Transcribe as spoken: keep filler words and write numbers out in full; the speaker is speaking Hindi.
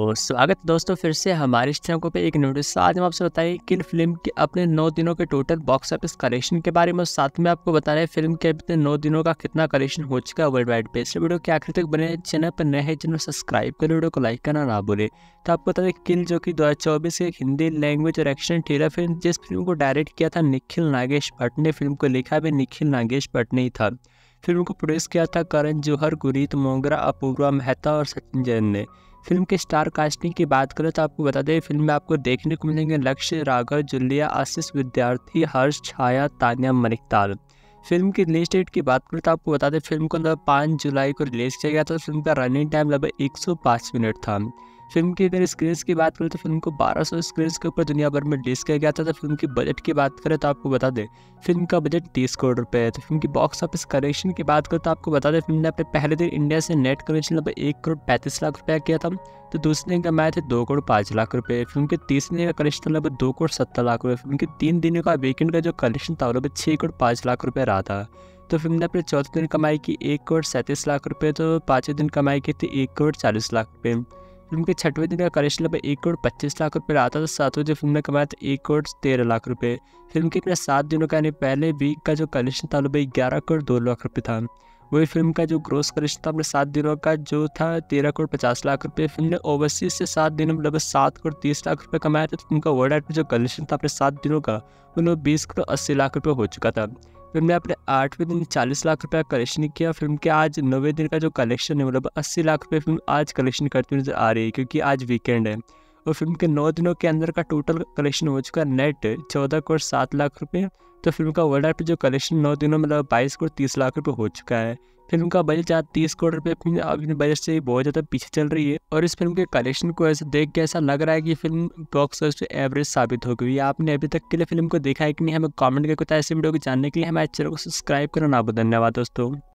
तो स्वागत है दोस्तों फिर से हमारे इस चैनल पे एक न्यूज़ से। आज हम आपसे बताएं किन फिल्म के अपने नौ दिनों के टोटल बॉक्स ऑफिस कलेक्शन के बारे में, और साथ में आपको बता रहे हैं फिल्म के अपने नौ दिनों का कितना कलेक्शन हो चुका है वर्ल्ड वाइड पे। इस वीडियो के आखिर तक बने, चैनल पर नए हैं चैनल सब्सक्राइब करें, वीडियो को लाइक करना ना भूलें। तो आपको बता दें किल जो कि दो हज़ार चौबीस की हिंदी लैंग्वेज और एक्शन थ्रिलर फिल्म, जिस फिल्म को डायरेक्ट किया था निखिल नागेश भट्ट ने, फिल्म को लिखा भी निखिल नागेश भट्ट ने ही था। फिल्म को प्रोड्यूस किया था करण जौहर, गुरीत मोंगरा, अपूर्वा मेहता और सचिन जैन ने। फिल्म के स्टार कास्टिंग की बात करें तो आपको बता दें फिल्म में आपको देखने को मिलेंगे लक्ष्य, राघव, जुलिया, आशीष विद्यार्थी, हर्ष, छाया, तान्या मलिकताल। फिल्म की रिलीज डेट की बात करें तो आपको बता दें फिल्म को लगभग पाँच जुलाई को रिलीज किया गया था। फिल्म का रनिंग टाइम लगभग एक सौ पाँच मिनट था। फिल्म की अगर स्क्रीन की बात करें तो फिल्म को बारह सौ स्क्रीन के ऊपर दुनिया भर में रिलीज किया गया था। तो फिल्म की बजट की बात करें तो आपको बता दें फिल्म का बजट तीस करोड़ रुपए है। तो फिल्म की बॉक्स ऑफिस कलेक्शन की बात करें तो आपको बता दें फिल्म ने अपने पहले दिन इंडिया से नेट कलेक्शन लगभग एक करोड़ पैंतीस लाख रुपया किया था। तो दूसरे दिन कमाए थे दो करोड़ पाँच लाख रुपए। फिल्म के तीसरे दिन का कलेक्शन लगभग दो करोड़ सत्तर लाख रुपए। फिल्म के तीन दिनों का वीकेंड का जो कलेक्शन था लगभग छः करोड़ पाँच लाख रुपये रहा था। तो फिल्म ने अपने चौथे दिन कमाई की एक करोड़ सैंतीस लाख रुपए। तो पाँचवें दिन कमाई की थी एक करोड़ चालीस लाख रुपए। फिल्म के छठवें दिन का कलेक्शन लगभग एक करोड़ पच्चीस लाख रुपये रहा था। तो सातवें दिन फिल्म ने कमाया था एक करोड़ तेरह लाख रुपए। फिल्म के अपने सात दिनों का यानी पहले वीक का जो कलेक्शन था लगभग ग्यारह करोड़ दो लाख रुपये था। वही फिल्म का जो ग्रोस कलेक्शन था अपने सात दिनों का जो था तेरह करोड़ पचास लाख रुपए। फिल्म ने ओवरसीज से सात दिनों में लगभग सात करोड़ तीस लाख रुपए कमाया था। फिल्म का वर्ल्ड वाइड में जो कलेक्शन था अपने सात दिनों का वो लगभग बीस करोड़ अस्सी लाख रुपये हो चुका था। फिल्म ने अपने आठवें दिन चालीस लाख रुपये कलेक्शन किया। फिल्म के आज नौवें दिन का जो कलेक्शन है मतलब अस्सी लाख रुपये फिल्म आज कलेक्शन करती नजर आ रही है, क्योंकि आज वीकेंड है। और फिल्म के नौ दिनों के अंदर का टोटल कलेक्शन हो चुका है नेट चौदह करोड़ सात लाख रुपये। तो फिल्म का वर्ल्ड वाइड पे जो कलेक्शन नौ दिनों में मतलब बाईस करोड़ तीस लाख रुपये हो चुका है। फिल्म का बजट जहाँ तीस करोड़ रुपये फिल्म अपने बजट से बहुत ज़्यादा पीछे चल रही है। और इस फिल्म के कलेक्शन को ऐसे देख के ऐसा लग रहा है कि फिल्म बॉक्स ऑफिस पे एवरेज साबित हो गई है। आपने अभी तक के लिए फिल्म को देखा है कि नहीं, हमें कमेंट करके बताया। ऐसे वीडियो को जानने के लिए हमारे चैनल को सब्सक्राइब करना ना भूलें। धन्यवाद दोस्तों।